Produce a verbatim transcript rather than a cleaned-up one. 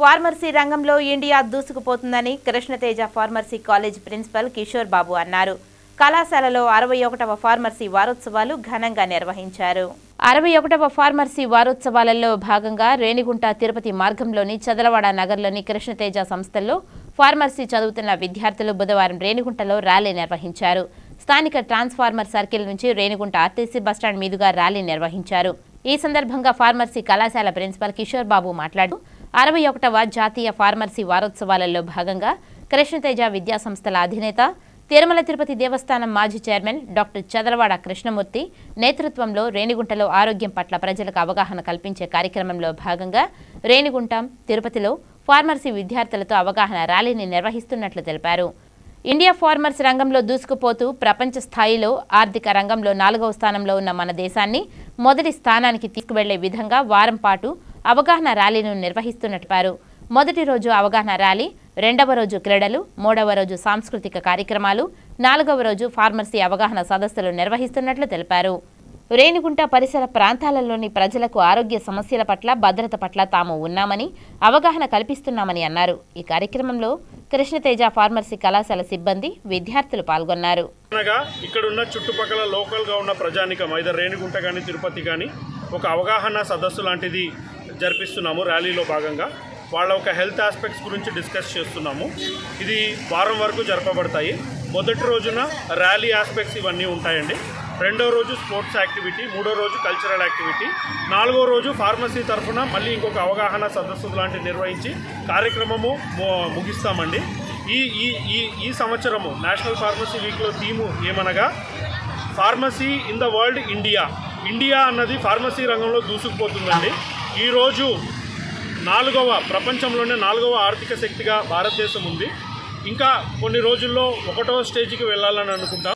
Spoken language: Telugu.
ఫార్మసీ రంగంలో ఇండియా దూసుకుపోతుందని Krishnateja pharmacy college principal Kishore Babu అన్నారు. కళాశాలలో అరవై ఒకటవ ఫార్మసీ వారోత్సవాలు ఘనంగా నిర్వహించారు. అరవై ఒకటవ ఫార్మసీ వారోత్సవాలలో భాగంగా రేణిగుంట తిరుపతి మార్గంలోని చదలవాడ నగర్లోని కృష్ణతేజ సంస్థల్లో ఫార్మసీ చదువుతున్న విద్యార్థులు బుధవారం రేణిగుంటలో ర్యాలీ నిర్వహించారు. స్థానిక ట్రాన్స్ఫార్మర్ సర్కిల్ నుంచి రేణిగుంట ఆర్టీసీ బస్టాండ్ మీదుగా ర్యాలీ నిర్వహించారు. ఈ సందర్భంగా ఫార్మసీ కళాశాల ప్రిన్సిపల్ కిషోర్ బాబు మాట్లాడుతూ అరవై ఒకటవ జాతీయ ఫార్మసీ వారోత్సవాలలో భాగంగా కృష్ణతేజ విద్యాసంస్థల అధినేత తిరుమల తిరుపతి దేవస్థానం మాజీ చైర్మన్ డాక్టర్ చదలవాడ కృష్ణమూర్తి నేతృత్వంలో రేణిగుంటలో ఆరోగ్యం పట్ల ప్రజలకు అవగాహన కల్పించే కార్యక్రమంలో భాగంగా రేణిగుంట తిరుపతిలో ఫార్మసీ విద్యార్థులతో అవగాహన ర్యాలీని నిర్వహిస్తున్నట్లు తెలిపారు. ఇండియా ఫార్మర్స్ రంగంలో దూసుకుపోతూ ప్రపంచ స్థాయిలో ఆర్థిక రంగంలో నాలుగవ స్థానంలో ఉన్న మన దేశాన్ని మొదటి స్థానానికి తీసుకువెళ్లే విధంగా వారం పాటు అవగాహన ర్యాలీను నిర్వహిస్తున్నట్టు. మొదటి రోజు అవగాహన ర్యాలీ, రెండవ రోజు క్రీడలు, మూడవ రోజు సాంస్కృతిక కార్యక్రమాలు, నాలుగవ రోజు ఫార్మసీ అవగాహన సదస్సులు నిర్వహిస్తున్నట్లు తెలిపారు. రేణిగుంట పరిసర ప్రాంతాలలోని ప్రజలకు ఆరోగ్య సమస్యల పట్ల భద్రత పట్ల తాము ఉన్నామని అవగాహన కల్పిస్తున్నామని అన్నారు. ఈ కార్యక్రమంలో కృష్ణతేజ ఫార్మసీ కళాశాల సిబ్బంది, విద్యార్థులు పాల్గొన్నారు. ఇక్కడ ఉన్న చుట్టుపక్కల లోకల్ గా ఉన్న ప్రజానికం ఐదర్ రేణిగుంట కానీ తిరుపతి కానీ ఒక అవగాహన సదస్సు లాంటిది జరిపిస్తున్నాము. ర్యాలీలో భాగంగా వాళ్ళ ఒక హెల్త్ ఆస్పెక్ట్స్ గురించి డిస్కస్ చేస్తున్నాము. ఇది వారం వరకు జరపబడతాయి. మొదటి రోజున ర్యాలీ ఆస్పెక్ట్స్ ఇవన్నీ ఉంటాయండి. రెండో రోజు స్పోర్ట్స్ యాక్టివిటీ, మూడో రోజు కల్చరల్ యాక్టివిటీ, నాలుగో రోజు ఫార్మసీ తరఫున మళ్ళీ ఇంకొక అవగాహన సదస్సు లాంటివి నిర్వహించి కార్యక్రమము ముగిస్తామండి. ఈ ఈ ఈ ఈ సంవత్సరము నేషనల్ ఫార్మసీ వీక్లో థీము ఏమనగా pharmacy in the world India. India అన్నది ఫార్మసీ రంగంలో దూసుకుపోతుందండి. ఈరోజు నాలుగవ ప్రపంచంలోనే నాలుగవ ఆర్థిక శక్తిగా భారతదేశం ఉంది. ఇంకా కొన్ని రోజుల్లో ఒకటో స్టేజ్కి వెళ్ళాలని అనుకుంటాం.